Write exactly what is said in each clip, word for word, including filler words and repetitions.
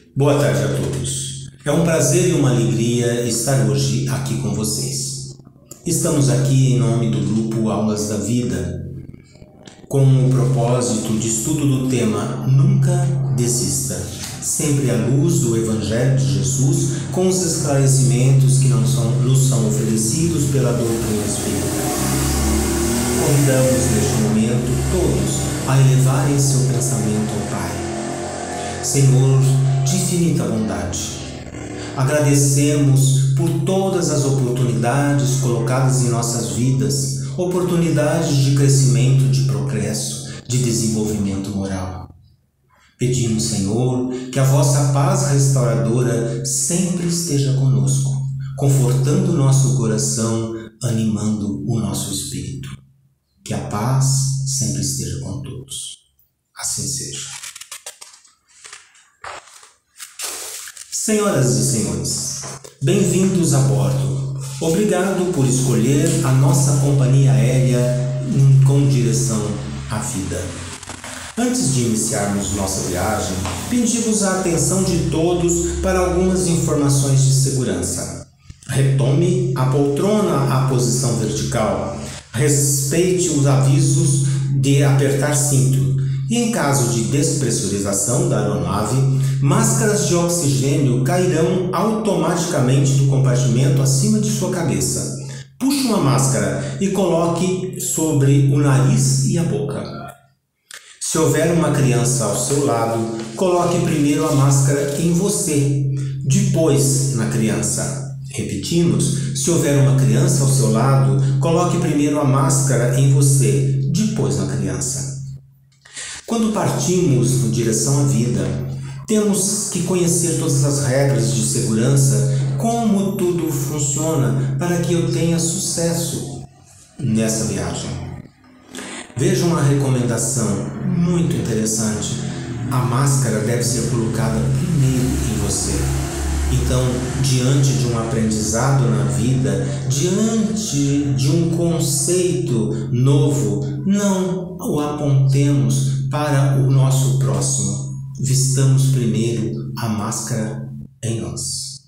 Boa tarde a todos. É um prazer e uma alegria estar hoje aqui com vocês. Estamos aqui em nome do grupo Aulas da Vida, com o propósito de estudo do tema Nunca Desista, sempre à luz do Evangelho de Jesus, com os esclarecimentos que não são, nos são oferecidos pela doutrina espírita. Convidamos neste momento todos a elevarem seu pensamento ao Pai. Senhor de infinita bondade, agradecemos por todas as oportunidades colocadas em nossas vidas, oportunidades de crescimento, de progresso, de desenvolvimento moral. Pedimos, Senhor, que a vossa paz restauradora sempre esteja conosco, confortando o nosso coração, animando o nosso espírito. Que a paz sempre esteja com todos. Assim seja. Senhoras e senhores, bem-vindos a bordo. Obrigado por escolher a nossa companhia aérea com direção à vida. Antes de iniciarmos nossa viagem, pedimos a atenção de todos para algumas informações de segurança. Retome a poltrona à posição vertical. Respeite os avisos de apertar cinto. E em caso de despressurização da aeronave, máscaras de oxigênio cairão automaticamente do compartimento acima de sua cabeça. Puxe uma máscara e coloque sobre o nariz e a boca. Se houver uma criança ao seu lado, coloque primeiro a máscara em você, depois na criança. Repetimos, se houver uma criança ao seu lado, coloque primeiro a máscara em você, depois na criança. Quando partimos em direção à vida, temos que conhecer todas as regras de segurança, como tudo funciona para que eu tenha sucesso nessa viagem. Veja uma recomendação muito interessante. A máscara deve ser colocada primeiro em você. Então, diante de um aprendizado na vida, diante de um conceito novo, não o apontemos para o nosso próximo. Vistamos primeiro a máscara em nós.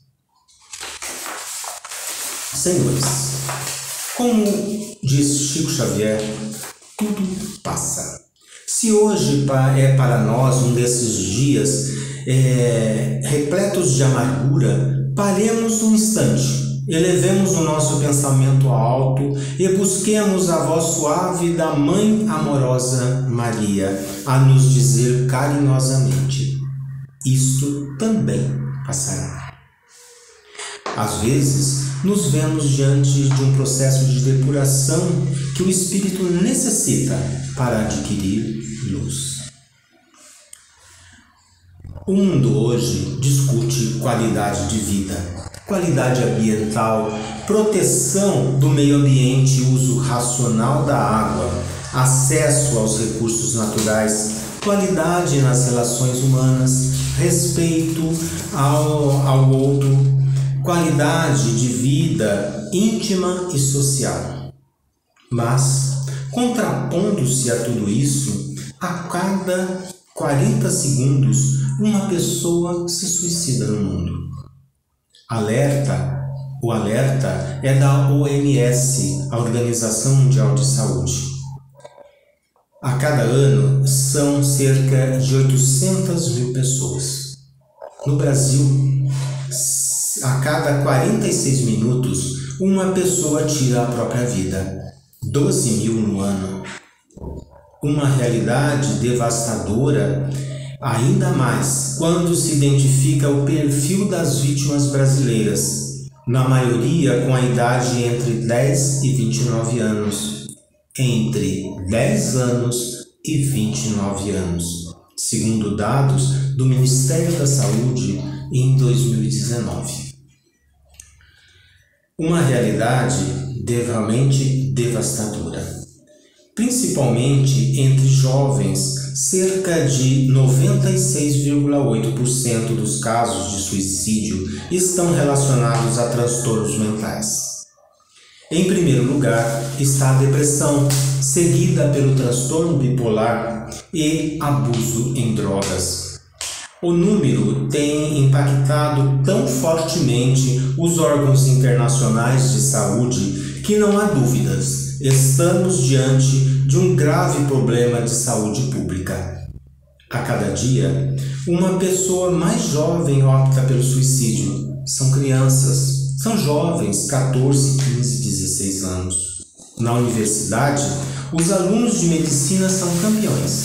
Senhores, como diz Chico Xavier, tudo passa. Se hoje é para nós um desses dias é, repletos de amargura, paremos um instante, elevemos o nosso pensamento alto e busquemos a voz suave da Mãe amorosa Maria a nos dizer carinhosamente: isto também passará. Às vezes, nos vemos diante de um processo de depuração que o espírito necessita para adquirir luz. O mundo hoje discute qualidade de vida, qualidade ambiental, proteção do meio ambiente, uso racional da água, acesso aos recursos naturais, qualidade nas relações humanas, respeito ao, ao outro, qualidade de vida íntima e social. Mas, contrapondo-se a tudo isso, a cada quarenta segundos, uma pessoa se suicida no mundo. Alerta, o alerta é da O M S, a Organização Mundial de Saúde. A cada ano, são cerca de oitocentas mil pessoas. No Brasil, a cada quarenta e seis minutos, uma pessoa tira a própria vida. doze mil no ano. Uma realidade devastadora, ainda mais quando se identifica o perfil das vítimas brasileiras, na maioria com a idade entre dez e vinte e nove anos. Entre dez anos e vinte e nove anos, segundo dados do Ministério da Saúde em dois mil e dezenove. Uma realidade realmente devastadora, principalmente entre jovens. Cerca de noventa e seis vírgula oito por cento dos casos de suicídio estão relacionados a transtornos mentais. Em primeiro lugar está a depressão, seguida pelo transtorno bipolar e abuso em drogas. O número tem impactado tão fortemente os órgãos internacionais de saúde que não há dúvidas, estamos diante de um grave problema de saúde pública. A cada dia, uma pessoa mais jovem opta pelo suicídio. São crianças, são jovens, catorze, quinze, dezesseis anos. Na universidade, os alunos de medicina são campeões.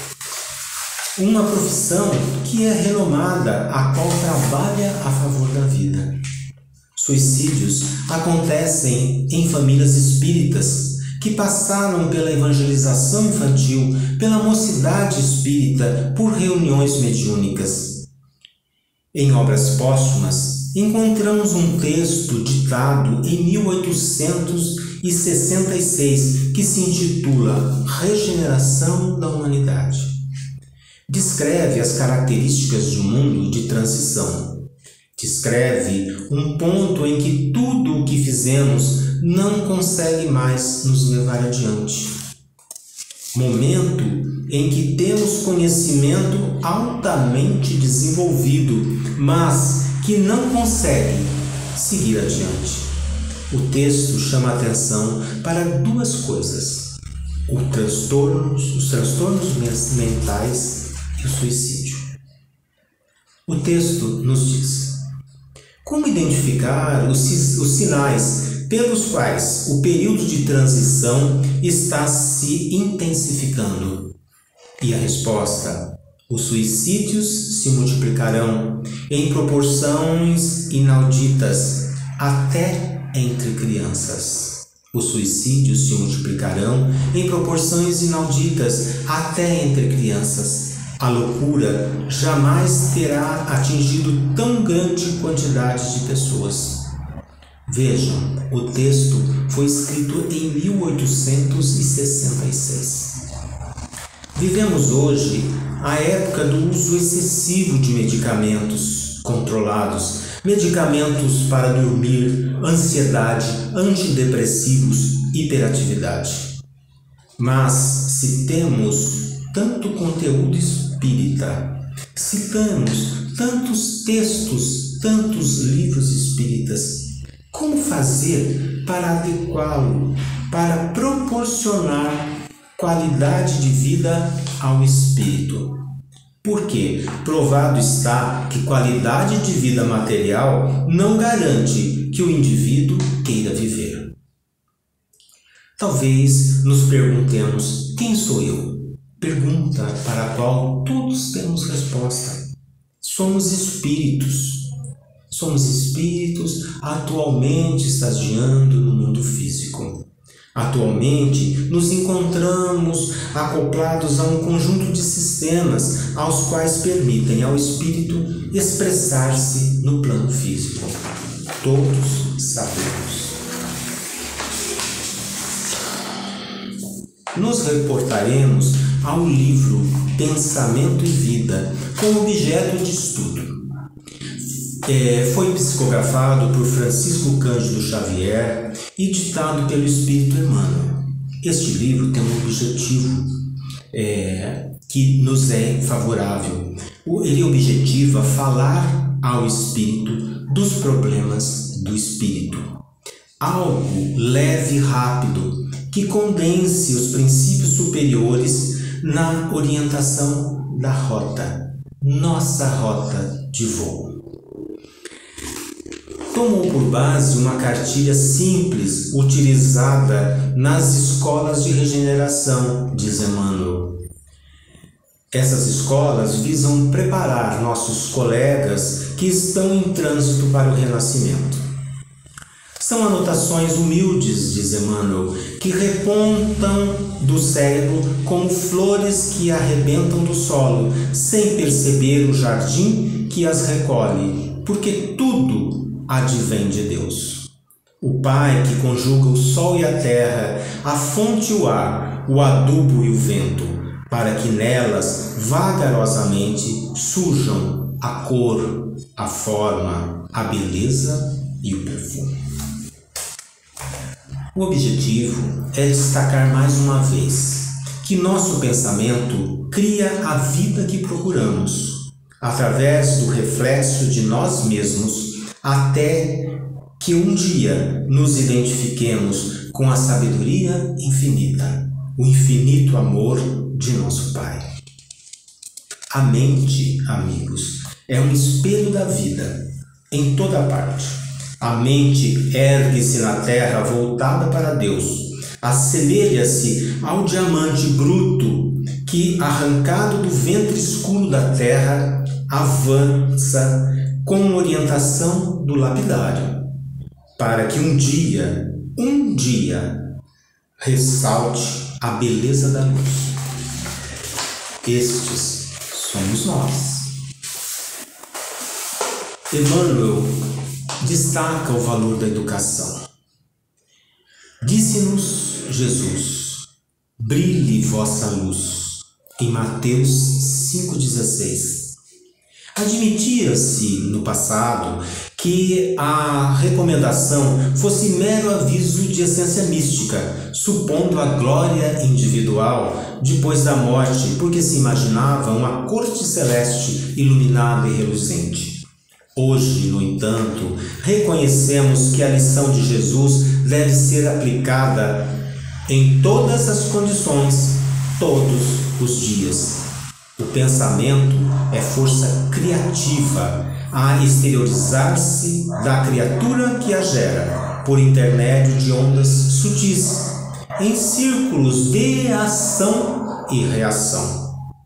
Uma profissão que é renomada, a qual trabalha a favor da vida. Suicídios acontecem em famílias espíritas que passaram pela evangelização infantil, pela mocidade espírita, por reuniões mediúnicas. Em obras póstumas, encontramos um texto ditado em mil oitocentos e sessenta e seis que se intitula Regeneração da Humanidade. Descreve as características de um mundo de transição. Descreve um ponto em que tudo o que fizemos não consegue mais nos levar adiante. Momento em que temos conhecimento altamente desenvolvido, mas que não consegue seguir adiante. O texto chama atenção para duas coisas: o transtornos, os transtornos mentais e o suicídio. O texto nos diz: como identificar os, os sinais pelos quais o período de transição está se intensificando? E a resposta: os suicídios se multiplicarão em proporções inauditas até entre crianças. Os suicídios se multiplicarão em proporções inauditas até entre crianças. A loucura jamais terá atingido tão grande quantidade de pessoas. Vejam, o texto foi escrito em mil oitocentos e sessenta e seis. Vivemos hoje a época do uso excessivo de medicamentos controlados, medicamentos para dormir, ansiedade, antidepressivos, hiperatividade. Mas se temos tanto conteúdo espírita, citamos tantos textos, tantos livros espíritas, como fazer para adequá-lo, para proporcionar qualidade de vida ao espírito? Porque provado está que qualidade de vida material não garante que o indivíduo queira viver. Talvez nos perguntemos: quem sou eu? Pergunta para a qual todos temos resposta. Somos espíritos. Somos espíritos atualmente estagiando no mundo físico. Atualmente nos encontramos acoplados a um conjunto de sistemas aos quais permitem ao espírito expressar-se no plano físico. Todos sabemos. Nos reportaremos ao livro Pensamento e Vida como objeto de estudo. É, foi psicografado por Francisco Cândido Xavier e ditado pelo Espírito Emmanuel. Este livro tem um objetivo é, que nos é favorável. Ele objetiva falar ao espírito dos problemas do espírito. Algo leve e rápido que condense os princípios superiores na orientação da rota, nossa rota de voo. Tomou por base uma cartilha simples utilizada nas escolas de regeneração, diz Emmanuel. Essas escolas visam preparar nossos colegas que estão em trânsito para o renascimento. São anotações humildes, diz Emmanuel, que repontam do cérebro como flores que arrebentam do solo, sem perceber o jardim que as recolhe, porque tudo advém de Deus. O Pai que conjuga o sol e a terra, a fonte e o ar, o adubo e o vento, para que nelas vagarosamente surjam a cor, a forma, a beleza e o perfume. O objetivo é destacar mais uma vez que nosso pensamento cria a vida que procuramos. através do reflexo de nós mesmos, até que um dia nos identifiquemos com a sabedoria infinita, o infinito amor de nosso Pai. A mente, amigos, é um espelho da vida em toda parte. A mente ergue-se na terra voltada para Deus, assemelha-se ao diamante bruto que, arrancado do ventre escuro da terra, avança com orientação do lapidário, para que um dia, um dia, ressalte a beleza da luz. Estes somos nós. Emmanuel destaca o valor da educação. Disse-nos Jesus: brilhe vossa luz, em Mateus cinco dezesseis. Admitia-se no passado que a recomendação fosse mero aviso de essência mística, supondo a glória individual depois da morte, porque se imaginava uma corte celeste iluminada e reluzente. Hoje, no entanto, reconhecemos que a lição de Jesus deve ser aplicada em todas as condições, todos os dias. O pensamento é força criativa a exteriorizar-se da criatura que a gera, por intermédio de ondas sutis, em círculos de ação e reação.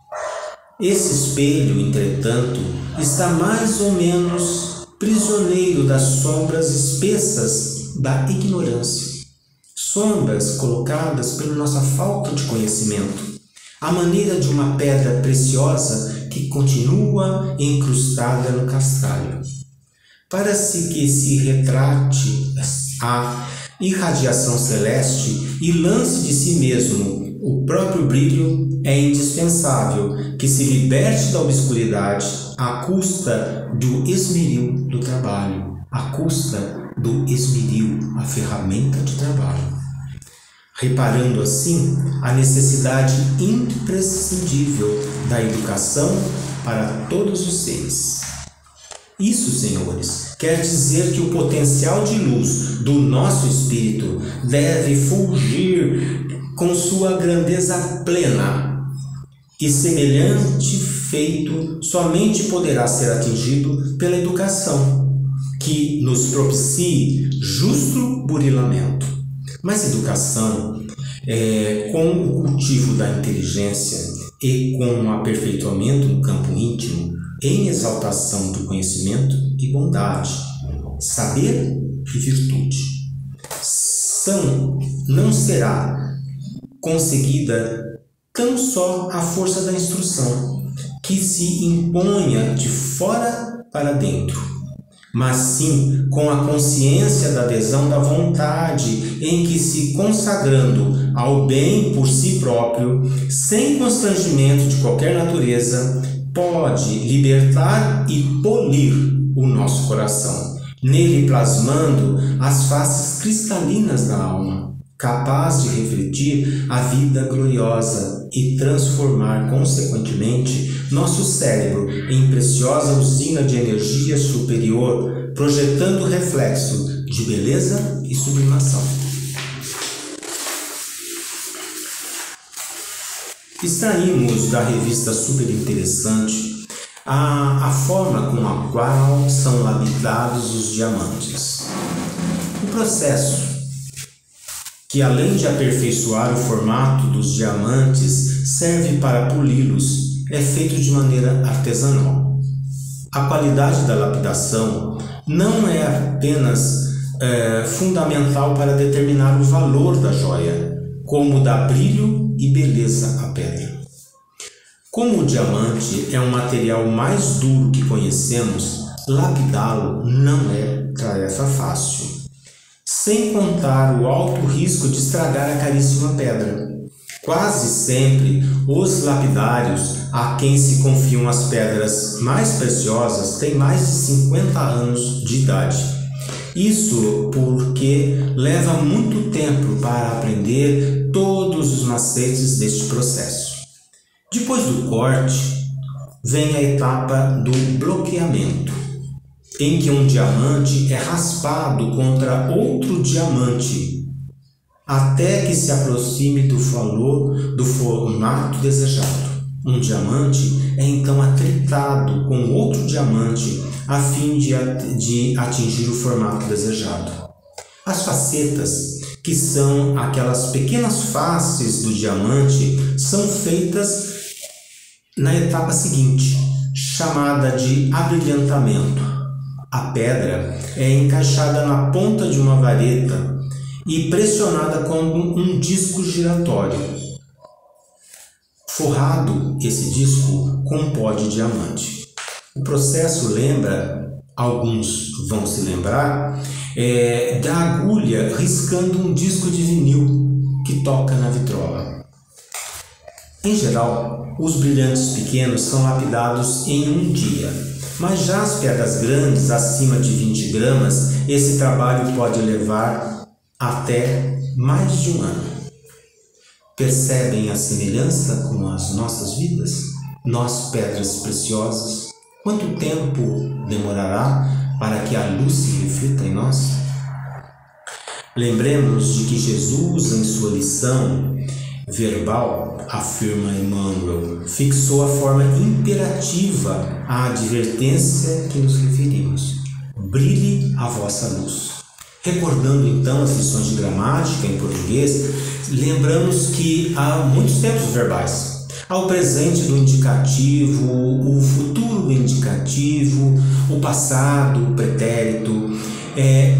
Esse espelho, entretanto, está mais ou menos prisioneiro das sombras espessas da ignorância, sombras colocadas pela nossa falta de conhecimento, à maneira de uma pedra preciosa que continua incrustada no cascalho. Para que se retrate a irradiação celeste e lance de si mesmo o próprio brilho, é indispensável que se liberte da obscuridade à custa do esmeril do trabalho, à custa do esmeril, a ferramenta de trabalho. Reparando assim a necessidade imprescindível da educação para todos os seres. Isso, senhores, quer dizer que o potencial de luz do nosso espírito deve fulgir com sua grandeza plena, e semelhante feito somente poderá ser atingido pela educação, que nos propicie justo burilamento. Mas educação, é, com o cultivo da inteligência e com o aperfeiçoamento no campo íntimo, em exaltação do conhecimento e bondade, saber e virtude, são, não será conseguida tão só a força da instrução, que se imponha de fora para dentro, mas sim com a consciência da adesão da vontade, em que, se consagrando ao bem por si próprio, sem constrangimento de qualquer natureza, pode libertar e polir o nosso coração, nele plasmando as faces cristalinas da alma, capaz de refletir a vida gloriosa e transformar, consequentemente, nosso cérebro em preciosa usina de energia superior, projetando reflexo de beleza e sublimação. Extraímos da revista super interessante a, a forma com a qual são lapidados os diamantes. O processo, que além de aperfeiçoar o formato dos diamantes, serve para poli-los, é feito de maneira artesanal. A qualidade da lapidação não é apenas é, fundamental para determinar o valor da joia, como dá brilho e beleza à pedra. Como o diamante é um material mais duro que conhecemos, lapidá-lo não é tarefa fácil, sem contar o alto risco de estragar a caríssima pedra. Quase sempre, os lapidários a quem se confiam as pedras mais preciosas têm mais de cinquenta anos de idade. Isso porque leva muito tempo para aprender todos os macetes deste processo. Depois do corte, vem a etapa do bloqueamento, em que um diamante é raspado contra outro diamante, até que se aproxime do valor do formato desejado. Um diamante é então atritado com outro diamante a fim de, de atingir o formato desejado. As facetas, que são aquelas pequenas faces do diamante, são feitas na etapa seguinte, chamada de abrilhantamento. A pedra é encaixada na ponta de uma vareta e pressionada como um disco giratório, forrado esse disco com pó de diamante. O processo lembra, alguns vão se lembrar, é, da agulha riscando um disco de vinil que toca na vitrola. Em geral, os brilhantes pequenos são lapidados em um dia, mas já as pedras grandes, acima de vinte gramas, esse trabalho pode levar até mais de um ano. Percebem a semelhança com as nossas vidas? Nós, pedras preciosas, quanto tempo demorará para que a luz se reflita em nós? Lembremos de que Jesus, em sua lição verbal, afirma Emmanuel, fixou a forma imperativa à advertência que nos referimos. Brilhe a vossa luz. Recordando então as lições de gramática em português, lembramos que há muitos tempos verbais. Há o presente do indicativo, o futuro do indicativo, o passado, o pretérito. É...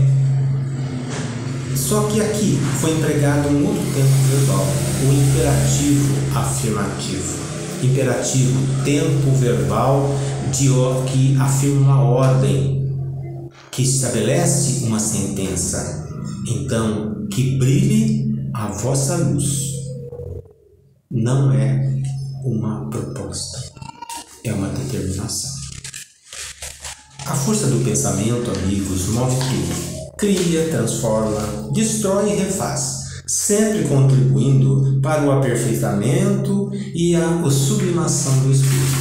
Só que aqui foi empregado um outro tempo verbal, o imperativo afirmativo. Imperativo, tempo verbal de que afirma uma ordem, que estabelece uma sentença. Então, que brilhe a vossa luz. Não é uma proposta, é uma determinação. A força do pensamento, amigos, move tudo. Cria, transforma, destrói e refaz, sempre contribuindo para o aperfeiçoamento e a sublimação do espírito.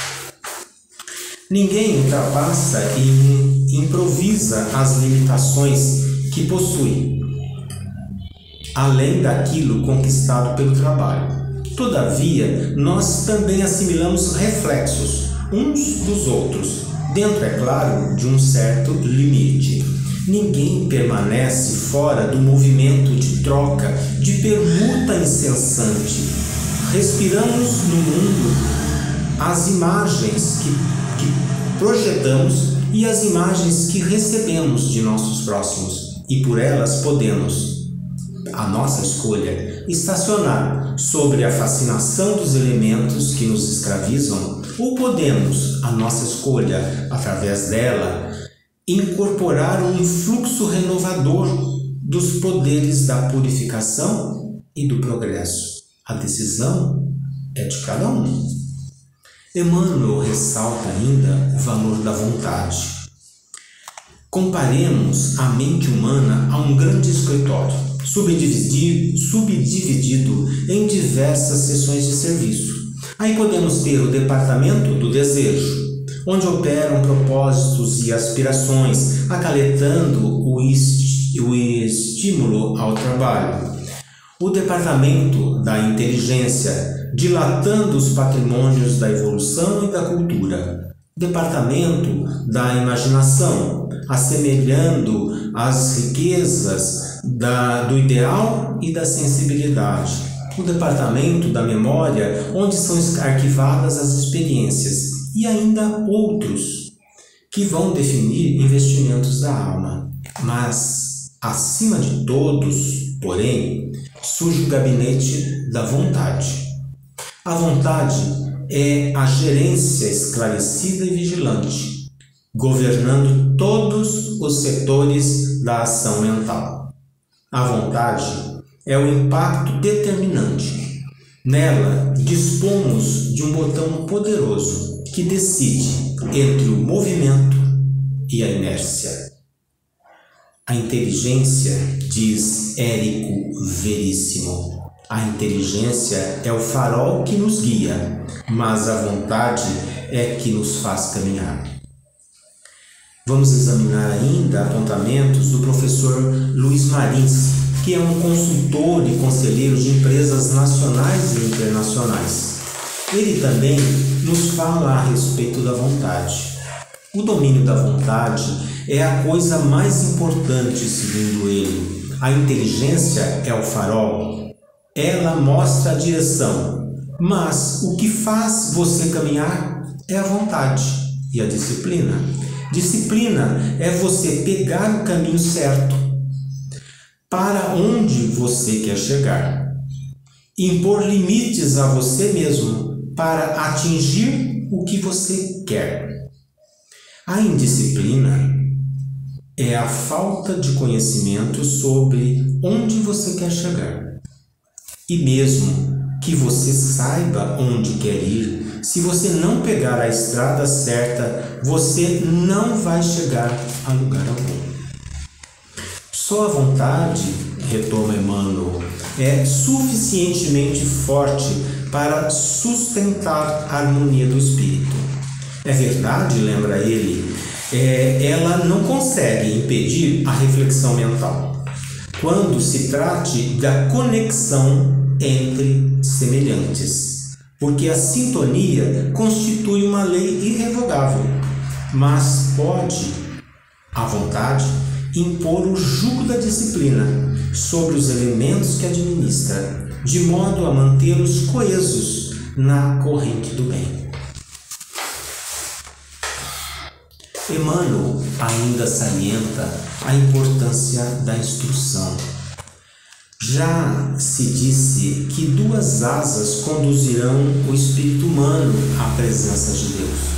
Ninguém ultrapassa e improvisa as limitações que possui, além daquilo conquistado pelo trabalho. Todavia, nós também assimilamos reflexos uns dos outros, dentro, é claro, de um certo limite. Ninguém permanece fora do movimento de troca, de permuta incessante. Respiramos no mundo as imagens que, que projetamos e as imagens que recebemos de nossos próximos, e por elas podemos, a nossa escolha, estacionar sobre a fascinação dos elementos que nos escravizam, ou podemos, a nossa escolha, através dela, incorporar um fluxo renovador dos poderes da purificação e do progresso. A decisão é de cada um. Emmanuel ressalta ainda o valor da vontade. Comparemos a mente humana a um grande escritório, subdividido, subdividido em diversas seções de serviço. Aí podemos ter o departamento do desejo, onde operam propósitos e aspirações, acaletando o, est o estímulo ao trabalho. O departamento da inteligência, dilatando os patrimônios da evolução e da cultura. Departamento da imaginação, assemelhando as riquezas da, do ideal e da sensibilidade. O departamento da memória, onde são arquivadas as experiências. E ainda outros que vão definir investimentos da alma. Mas, acima de todos, porém, surge o gabinete da vontade. A vontade é a gerência esclarecida e vigilante, governando todos os setores da ação mental. A vontade é o impacto determinante. Nela, dispomos de um botão poderoso que decide entre o movimento e a inércia. A inteligência, diz Érico Veríssimo, A inteligência é o farol que nos guia, mas a vontade é que nos faz caminhar. Vamos examinar ainda apontamentos do professor Luiz Marins, que é um consultor e conselheiro de empresas nacionais e internacionais. Ele também nos fala a respeito da vontade. O domínio da vontade é a coisa mais importante, segundo ele. A inteligência é o farol. Ela mostra a direção, mas o que faz você caminhar é a vontade e a disciplina. Disciplina é você pegar o caminho certo para onde você quer chegar. Impor limites a você mesmo para atingir o que você quer. A indisciplina é a falta de conhecimento sobre onde você quer chegar. E mesmo que você saiba onde quer ir, se você não pegar a estrada certa, você não vai chegar a lugar algum. Só a vontade, retoma Emmanuel, é suficientemente forte para sustentar a harmonia do espírito. É verdade, lembra ele, é, ela não consegue impedir a reflexão mental, quando se trate da conexão entre semelhantes, porque a sintonia constitui uma lei irrevogável, mas pode, à vontade, impor o jugo da disciplina sobre os elementos que administra, de modo a mantê-los coesos na corrente do bem. Emmanuel ainda salienta a importância da instrução. Já se disse que duas asas conduzirão o espírito humano à presença de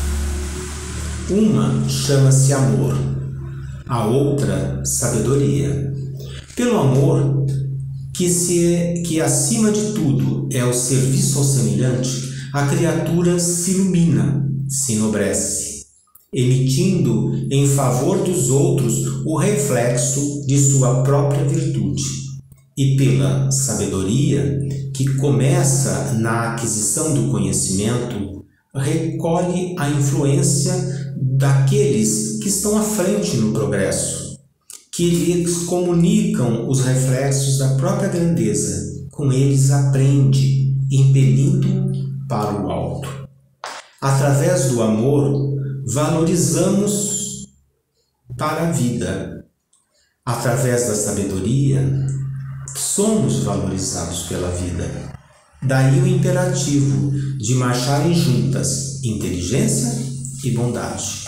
Deus. Uma chama-se amor, a outra sabedoria. Pelo amor, que, se, que acima de tudo é o serviço ao semelhante, a criatura se ilumina, se enobrece, emitindo em favor dos outros o reflexo de sua própria virtude. E pela sabedoria, que começa na aquisição do conhecimento, recolhe a influência daqueles que estão à frente no progresso, que lhes comunicam os reflexos da própria grandeza, com eles aprende, impelindo para o alto. Através do amor, valorizamos para a vida. Através da sabedoria, somos valorizados pela vida. Daí o imperativo de marcharem juntas inteligência e bondade.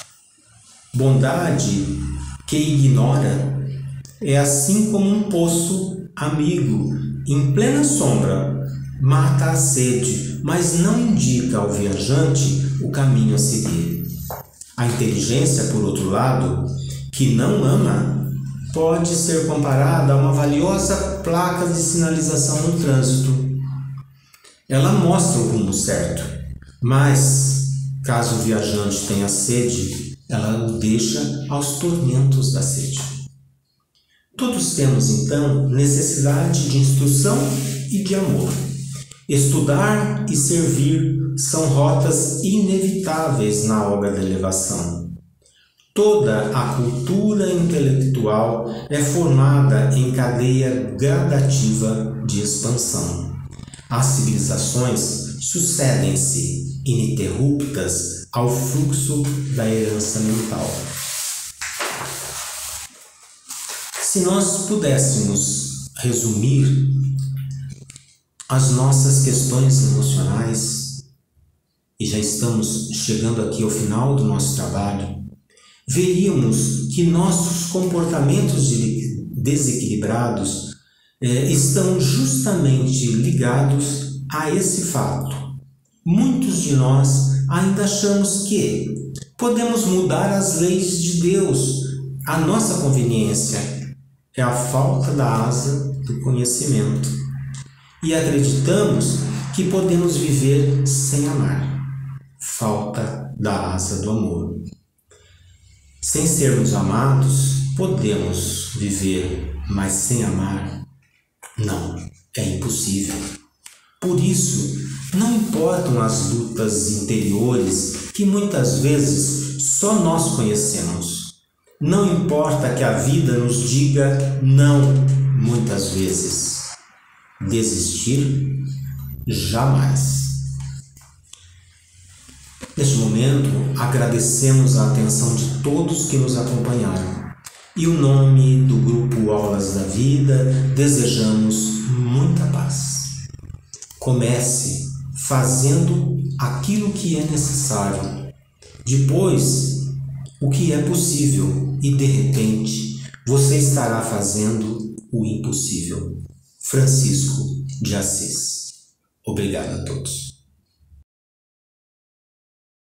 Bondade que ignora é assim como um poço amigo em plena sombra, mata a sede, mas não indica ao viajante o caminho a seguir. A inteligência, por outro lado, que não ama, pode ser comparada a uma valiosa placa de sinalização no trânsito. Ela mostra o rumo certo, mas, caso o viajante tenha sede, ela o deixa aos tormentos da sede. Todos temos, então, necessidade de instrução e de amor. Estudar e servir são rotas inevitáveis na obra da elevação. Toda a cultura intelectual é formada em cadeia gradativa de expansão. As civilizações sucedem-se ininterruptas ao fluxo da herança mental. Se nós pudéssemos resumir as nossas questões emocionais, e já estamos chegando aqui ao final do nosso trabalho, veríamos que nossos comportamentos desequilibrados eh, estão justamente ligados a esse fato. Muitos de nós ainda achamos que podemos mudar as leis de Deus à nossa conveniência. É a falta da asa do conhecimento. E acreditamos que podemos viver sem amar. Falta da asa do amor. Sem sermos amados, podemos viver, mas sem amar, não. é impossível. Por isso, não importam as lutas interiores que muitas vezes só nós conhecemos. Não importa que a vida nos diga não muitas vezes. Desistir? Jamais. Neste momento, agradecemos a atenção de todos que nos acompanharam. E o nome do grupo Aulas da Vida, desejamos muita paz. Comece fazendo aquilo que é necessário, depois o que é possível e de repente você estará fazendo o impossível. Francisco de Assis. Obrigado a todos.